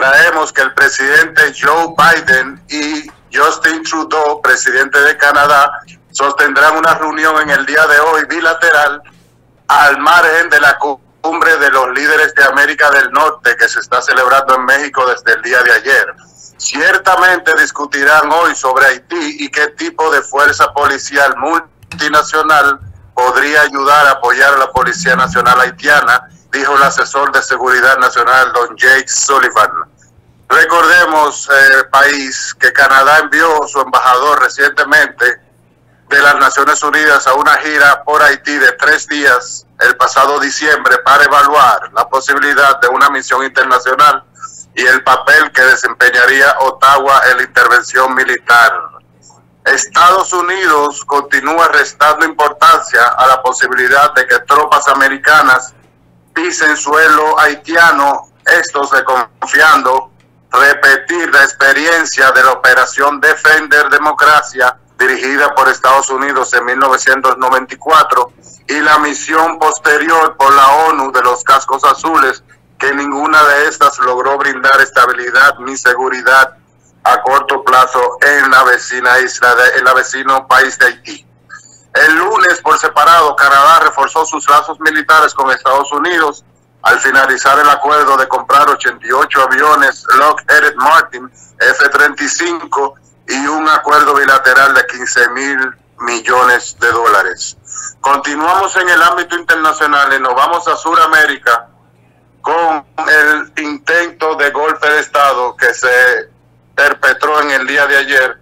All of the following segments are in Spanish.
traemos que el presidente Joe Biden y Justin Trudeau, presidente de Canadá, sostendrán una reunión en el día de hoy bilateral al margen de la cumbre de los líderes de América del Norte que se está celebrando en México desde el día de ayer. Ciertamente discutirán hoy sobre Haití y qué tipo de fuerza policial multinacional podría ayudar a apoyar a la Policía Nacional Haitiana, dijo el asesor de Seguridad Nacional, don Jake Sullivan. Recordemos, país, que Canadá envió su embajador recientemente de las Naciones Unidas a una gira por Haití de 3 días el pasado diciembre para evaluar la posibilidad de una misión internacional y el papel que desempeñaría Ottawa en la intervención militar. Estados Unidos continúa restando importancia a la posibilidad de que tropas americanas pisen suelo haitiano, estos desconfiando repetir la experiencia de la operación Defender Democracia dirigida por Estados Unidos en 1994 y la misión posterior por la ONU de los cascos azules, que ninguna de estas logró brindar estabilidad ni seguridad a corto plazo en la vecina isla, en la vecino país de Haití. El lunes, por separado, Canadá reforzó sus lazos militares con Estados Unidos al finalizar el acuerdo de comprar 88 aviones Lockheed Martin F-35 y un acuerdo bilateral de $15,000 millones. Continuamos en el ámbito internacional y nos vamos a Sudamérica con el intento de golpe de Estado que se perpetró en el día de ayer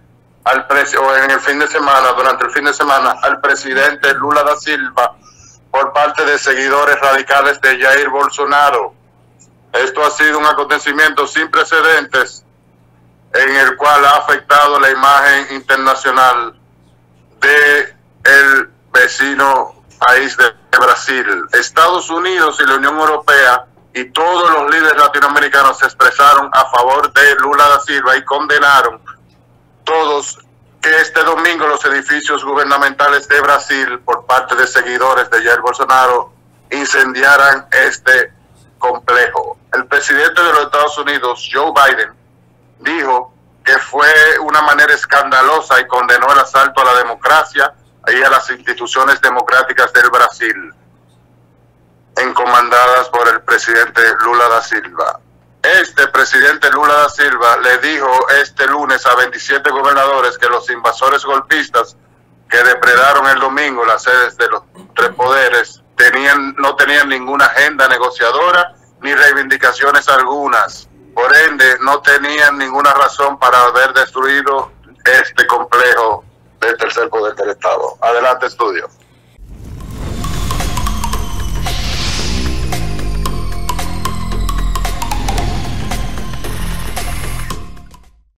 durante el fin de semana al presidente Lula da Silva por parte de seguidores radicales de Jair Bolsonaro. Esto ha sido un acontecimiento sin precedentes en el cual ha afectado la imagen internacional de el vecino país de Brasil. Estados Unidos y la Unión Europea y todos los líderes latinoamericanos se expresaron a favor de Lula da Silva y condenaron todos que este domingo los edificios gubernamentales de Brasil, por parte de seguidores de Jair Bolsonaro, incendiaran este complejo. El presidente de los Estados Unidos, Joe Biden, dijo que fue una manera escandalosa y condenó el asalto a la democracia y a las instituciones democráticas del Brasil, encomandadas por el presidente Lula da Silva. Este presidente Lula da Silva le dijo este lunes a 27 gobernadores que los invasores golpistas que depredaron el domingo las sedes de los 3 poderes no tenían ninguna agenda negociadora ni reivindicaciones algunas. Por ende, no tenían ninguna razón para haber destruido este complejo del tercer poder del Estado. Adelante, estudio.